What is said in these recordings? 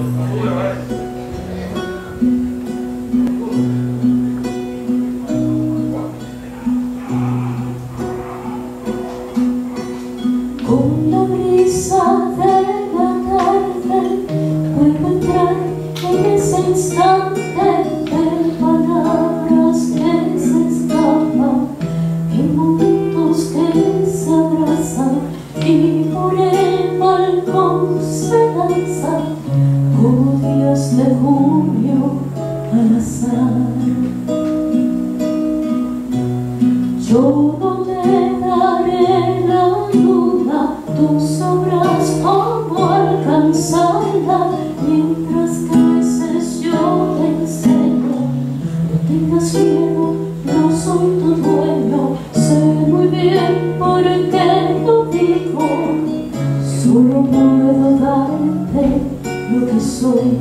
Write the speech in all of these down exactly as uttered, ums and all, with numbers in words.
Con la brisa de la tarde vuelvo a entrar en ese instante de palabras que se escapan, en momentos que se abrazan y por el balcón se lanzan como días de junio al azar. Yo no te daré la luna, tú sabrás cómo alcanzarla, mientras que a veces yo te enseño. No tengas miedo, no soy tu dueño, sé muy bien por qué lo digo, solo puedo darte lo que soy.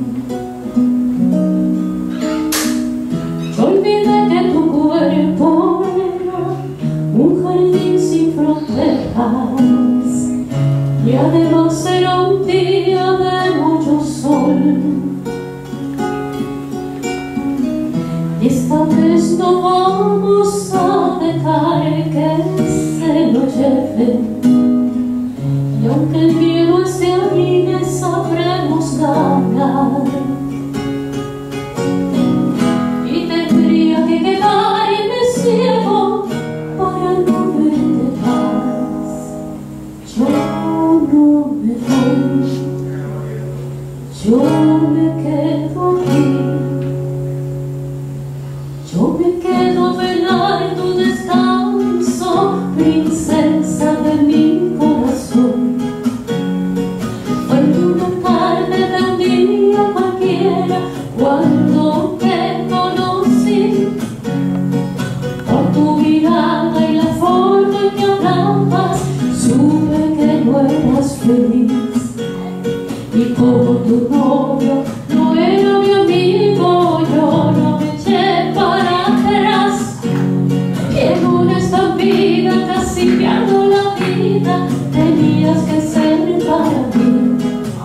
Yo olvidé que tu cuerpo un jardín sin fronteras, y además era un día de mucho sol. Y esta vez no vamos a dejar que se lo lleve, y aunque el miedo esté ahí, le sabremos ganar. Y tendría que quedarme ciego para no verte más. Yo no me voy, yo me quedo aquí. Yo me quedo a velar tu descanso, princesa de mi corazón. Fue una tarde de un día cualquiera cuando te conocí. Por tu mirada y la forma en que hablabas, supe que no eras feliz. Y como tu novio no era mi amigo, yo no me eché para atrás. Y en una estampida, casi pierdo la vida, tenías que ser para mí.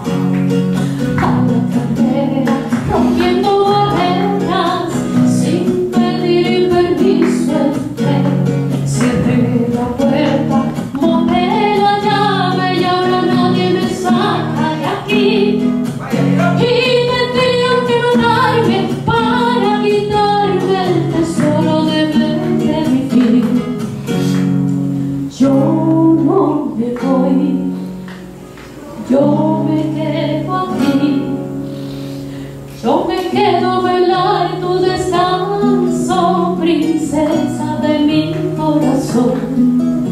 A la carrera, rompiendo barreras, sin pedir permiso entré. Cerré la puerta, monté la llave y ahora nadie me saca de aquí. Y tendrían que matarme para quitarme el tesoro de verte vivir. Yo no me voy, yo me quedo aquí. Yo me quedo a velar tu descanso, princesa de mi corazón.